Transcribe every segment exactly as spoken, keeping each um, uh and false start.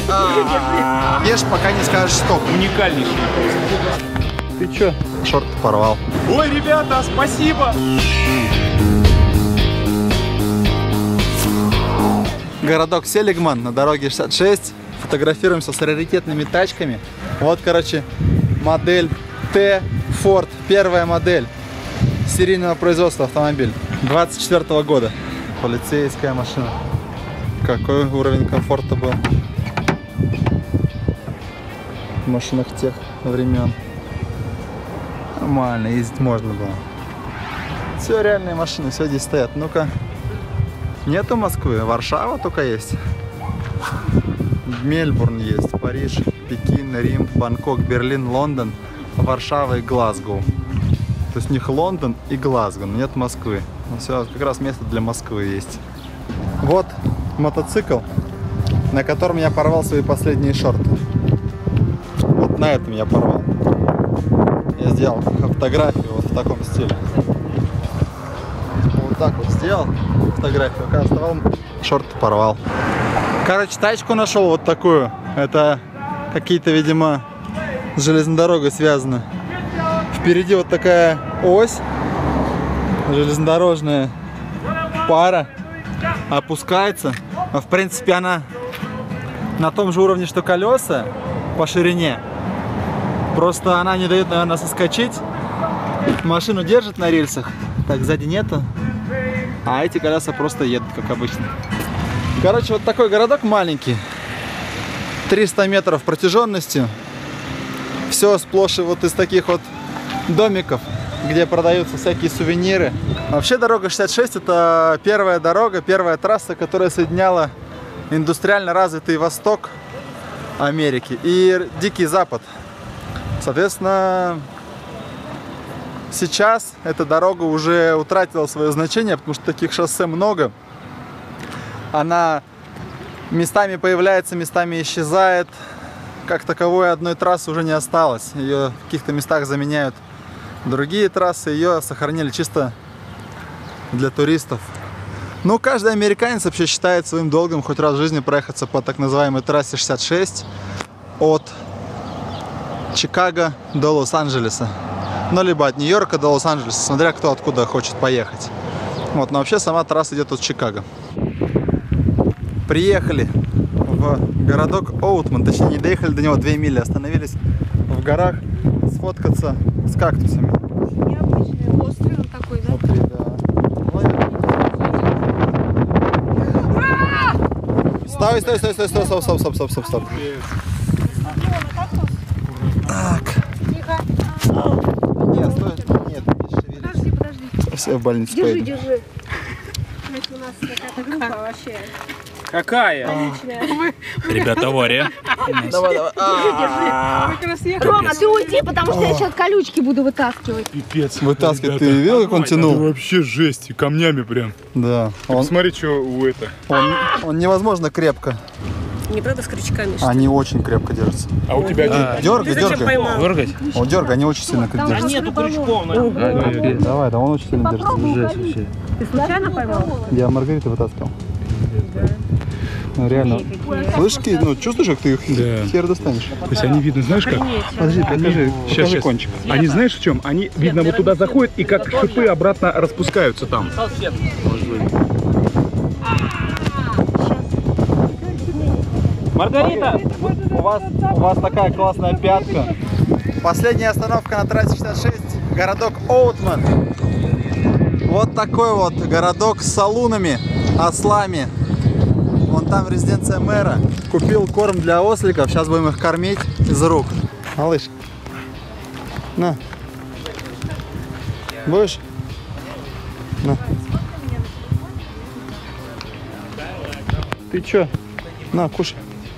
Ешь, пока не скажешь стоп. Уникальнейший. Ты чё? Шорт порвал. Ой, ребята, спасибо! Городок Селигман на дороге шестьдесят шесть. Фотографируемся с раритетными тачками. Вот, короче, модель Т Ford. Первая модель серийного производства автомобиль. двадцать четвёртого года. Полицейская машина. Какой уровень комфорта был в машинах тех времен. Нормально, ездить можно было. Все реальные машины, все здесь стоят. Ну-ка. Нету Москвы, Варшава только есть. Мельбурн есть, Париж, Пекин, Рим, Бангкок, Берлин, Лондон, Варшава и Глазго. То есть у них Лондон и Глазго, но нет Москвы. Ну, все, как раз место для Москвы есть. Вот мотоцикл, на котором я порвал свои последние шорты. Вот на этом я порвал. Я сделал фотографию вот в таком стиле. Вот так вот сделал фотографию, когда вставал, шорты порвал. Короче, тачку нашел вот такую. Это какие-то, видимо, с железной дорогой связаны. Впереди вот такая ось железнодорожная, пара опускается. В принципе, она на том же уровне, что колеса по ширине. Просто она не дает, наверное, соскочить. Машину держит на рельсах. Так, сзади нету. А эти колеса просто едут, как обычно. Короче, вот такой городок маленький. триста метров протяженностью. Все сплошь вот из таких вот домиков, где продаются всякие сувениры. Вообще дорога шестьдесят шесть это первая дорога, первая трасса, которая соединяла индустриально развитый Восток Америки и Дикий Запад. Соответственно, сейчас эта дорога уже утратила свое значение, потому что таких шоссе много. Она местами появляется, местами исчезает. Как таковой одной трассы уже не осталось. Ее в каких-то местах заменяют другие трассы. Ее сохранили чисто для туристов. Ну, каждый американец вообще считает своим долгом хоть раз в жизни проехаться по так называемой трассе шестьдесят шесть от Чикаго до Лос-Анджелеса. Ну, либо от Нью-Йорка до Лос-Анджелеса, смотря кто откуда хочет поехать. Вот, но вообще сама трасса идет от Чикаго. Приехали в городок Оутман, точнее не доехали до него две мили, остановились в горах сфоткаться с кактусами. Необычный острый он такой, да? Смотри, да. Стой, стой, стой, стой, стой, стоп, стоп, стоп, стоп, стоп, стоп. Так. Тихо. Нет, стой, нет, не шевелись. Подожди, подожди. Все в больницу Держи, поедем. держи. Значит, у нас какая-то группа вообще. Какая? Отличная. Ребята, авария. Давай, давай. Рома, ты уйди, потому что я сейчас колючки буду вытаскивать. Пипец. Вытаскивай, ты видел, как он тянул? Это вообще жесть, и камнями прям. Да. Он, Смотри, что у это. он, он невозможно крепко. Не правда с крючками, что ли? Они очень крепко держатся. А у тебя один. Дергай, Зачем дергай. поймал? Дергать? Он дергай, они очень сильно Там держатся. Нету крючков. Давай, да, он очень сильно держится. Ты случайно поймал? Я Маргариту вытаскивал. Ну, реально. Слышишь, ну чувствуешь, как ты их Да. хер достанешь? То есть они видно, знаешь как? Подожди, покажи, Сейчас, покажи сейчас. кончик. Они знаешь в чем? Они, видно, вот туда заходят и как шипы обратно распускаются там. Маргарита! У вас, у вас такая классная пятка. Последняя остановка на трассе шестьдесят шесть. Городок Оутман. Вот такой вот городок с салунами, ослами. Вон там резиденция мэра. Купил корм для осликов. Сейчас будем их кормить из рук. Малыш. На. Будешь? На. Ты чё? На, кушай.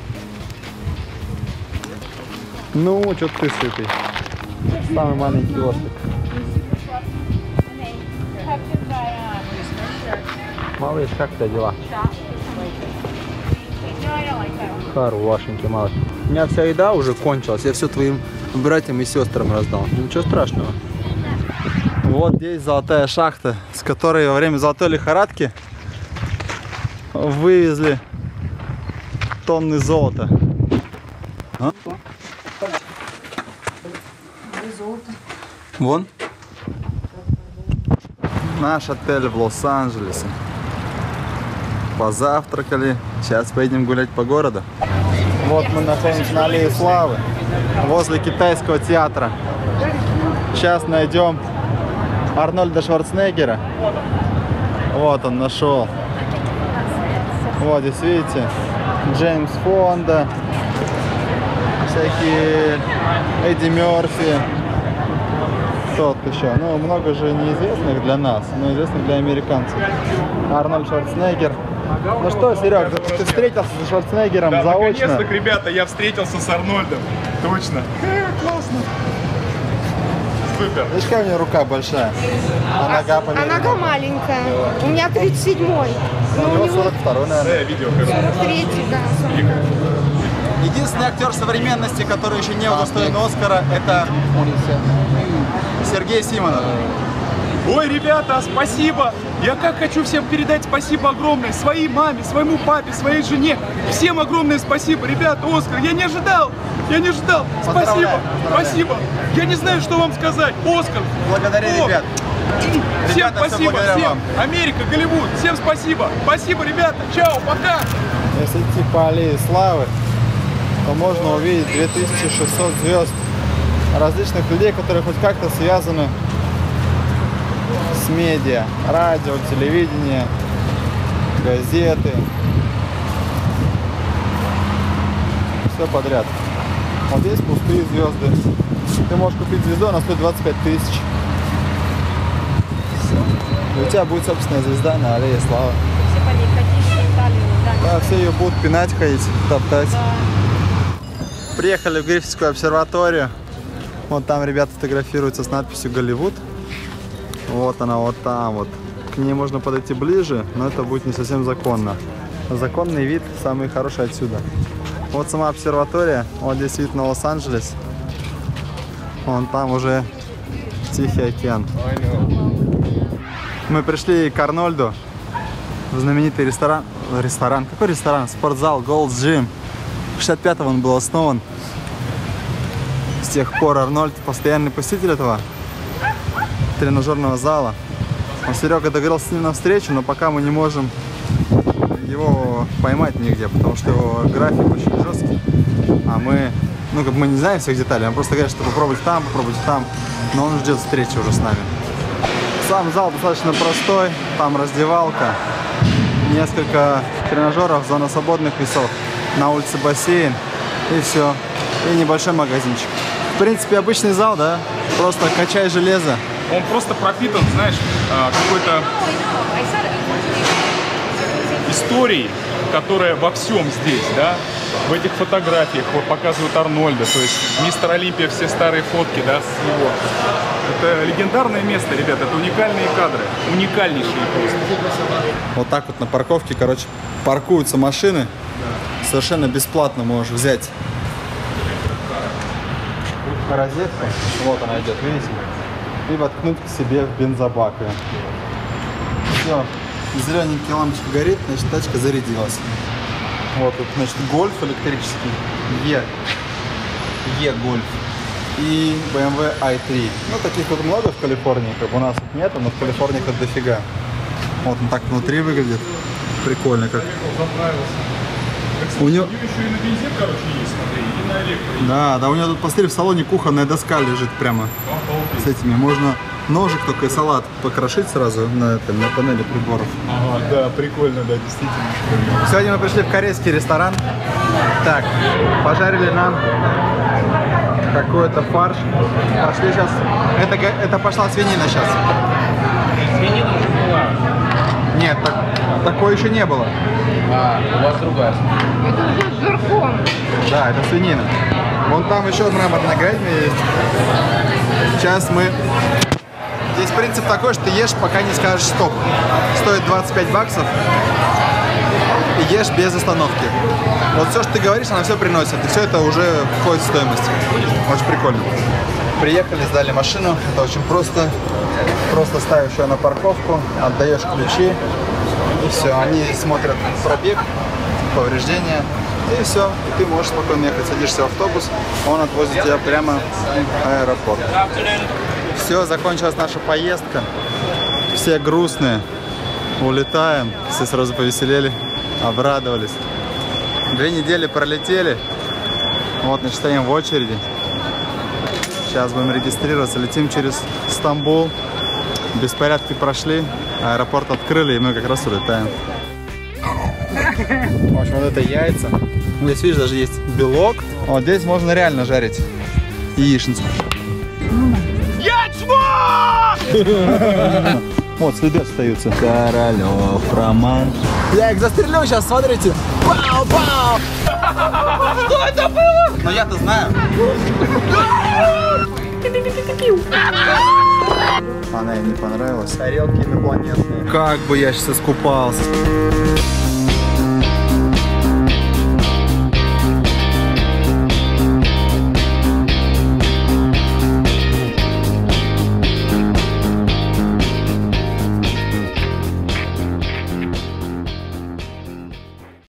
Ну, что ты сытый. Самый маленький ослик. Малыш, как у тебя дела? Хорошенький малыш. У меня вся еда уже кончилась. Я все твоим братьям и сестрам раздал. Ничего страшного. Вот здесь золотая шахта, с которой во время золотой лихорадки вывезли тонны золота. А? Вон. Наш отель в Лос-Анджелесе. Позавтракали. Сейчас поедем гулять по городу. Вот мы находимся на Аллее Славы, возле китайского театра. Сейчас найдем Арнольда Шварценеггера. Вот он нашел. Вот здесь видите, Джеймс Фонда, всякие Эдди Мерфи. Кто еще? Ну, много же неизвестных для нас, но известных для американцев. Арнольд Шварценеггер. Ну что, Серег, ты встретился с Шварценеггером Да, заочно? наконец-то, ребята, я встретился с Арнольдом. Точно. Э, классно. Супер. Видишь, какая у меня рука большая, а нога А померила. нога маленькая. У меня тридцать седьмой. Ну, Но у у него него сорок второй, наверное. Да, я видео, короче. сорок третий, да. Единственный актер современности, который еще не удостоен Оскара, это Сергей Симонов. Ой, ребята, спасибо! Я как хочу всем передать спасибо огромное своей маме, своему папе, своей жене. Всем огромное спасибо. Ребята, Оскар, я не ожидал! Я не ожидал! Спасибо! Поздравляю, поздравляю. Спасибо! Я не знаю, что вам сказать. Оскар! Благодари О, ребят. Всем Ребята, всё спасибо! благодаря Всем! вам. Америка, Голливуд! Всем спасибо! Спасибо, ребята! Чао, пока! Если идти по Аллее Славы, то можно увидеть две тысячи шестьсот звезд, различных людей, которые хоть как-то связаны с медиа, радио, телевидение, газеты, все подряд. Вот здесь пустые звезды. Ты можешь купить звезду, она стоит двадцать пять тысяч. И у тебя будет собственная звезда на Аллее Славы. Да, все ее будут пинать, ходить, топтать. Приехали в Гриффитскую обсерваторию. Вот там ребята фотографируются с надписью «Голливуд». Вот она, вот там вот. К ней можно подойти ближе, но это будет не совсем законно. Законный вид самый хороший отсюда. Вот сама обсерватория. Вот здесь вид на Лос-Анджелес. Вон там уже Тихий океан. Мы пришли к Арнольду в знаменитый ресторан. Ресторан? Какой ресторан? Спортзал Gold's Gym. В шестьдесят пятом он был основан. С тех пор Арнольд постоянный посетитель этого тренажерного зала. Он, Серега, договорился с ним на встречу, но пока мы не можем его поймать нигде, потому что его график очень жесткий. А мы, ну как мы не знаем всех деталей, он просто говорит, что попробуйте там, попробуйте там, но он ждет встречи уже с нами. Сам зал достаточно простой, там раздевалка, несколько тренажеров, зона свободных весов, на улице бассейн и все, и небольшой магазинчик. В принципе, обычный зал, да, просто качай железо. Он просто пропитан, знаешь, какой-то историей, которая во всем здесь, да, в этих фотографиях вот показывают Арнольда, то есть мистер Олимпия, все старые фотки, да, с его. Это легендарное место, ребята, это уникальные кадры, уникальнейшие просто. Вот так вот на парковке, короче, паркуются машины, совершенно бесплатно можешь взять розетку, вот она идет, видите, и воткнуть к себе в бензобак. Все, зелененький лампочка горит, значит тачка зарядилась. Вот тут, значит, гольф электрический, E, E-гольф и бэ эм вэ ай три. Ну, таких вот много в Калифорнии, как бы у нас тут нету, но в Калифорнии их дофига. Вот он так внутри выглядит, прикольно как. У него... еще и на бензин, короче, есть, смотри, и на электро. Да, да, у него тут, посмотри, в салоне кухонная доска лежит прямо с этими. Можно ножик только и салат покрошить сразу на, этом, на панели приборов. Ага, да, прикольно, да, действительно. Сегодня мы пришли в корейский ресторан. Так, пожарили нам какой-то фарш. Пошли сейчас. Это, это пошла свинина сейчас. Свинина уже была. Нет, так, такой еще не было. А, у вас другая. Это уже с жирком. Да, это свинина. Вон там еще мраморная говядина есть. Сейчас мы... Здесь принцип такой, что ты ешь, пока не скажешь стоп. Стоит двадцать пять баксов. И ешь без остановки. Вот все, что ты говоришь, она все приносит. И все это уже входит в стоимость. Очень прикольно. Приехали, сдали машину. Это очень просто. Просто ставишь ее на парковку, отдаешь ключи. И все. Они смотрят пробег, повреждения. И все, и ты можешь спокойно ехать, садишься в автобус, он отвозит тебя прямо в аэропорт. Все, закончилась наша поездка. Все грустные. Улетаем. Все сразу повеселели, обрадовались. Две недели пролетели. Вот, значит, стоим в очереди. Сейчас будем регистрироваться. Летим через Стамбул. Беспорядки прошли. Аэропорт открыли, и мы как раз улетаем. В общем, вот это яйца. Здесь, видишь, даже есть белок. Вот здесь можно реально жарить яичницу. Вот, следы остаются. Королев Роман. Я их застрелю сейчас, смотрите. Пау, пау. Что это было? Но я-то знаю. Она ей не понравилась. Тарелки инопланетные. Как бы я сейчас искупался.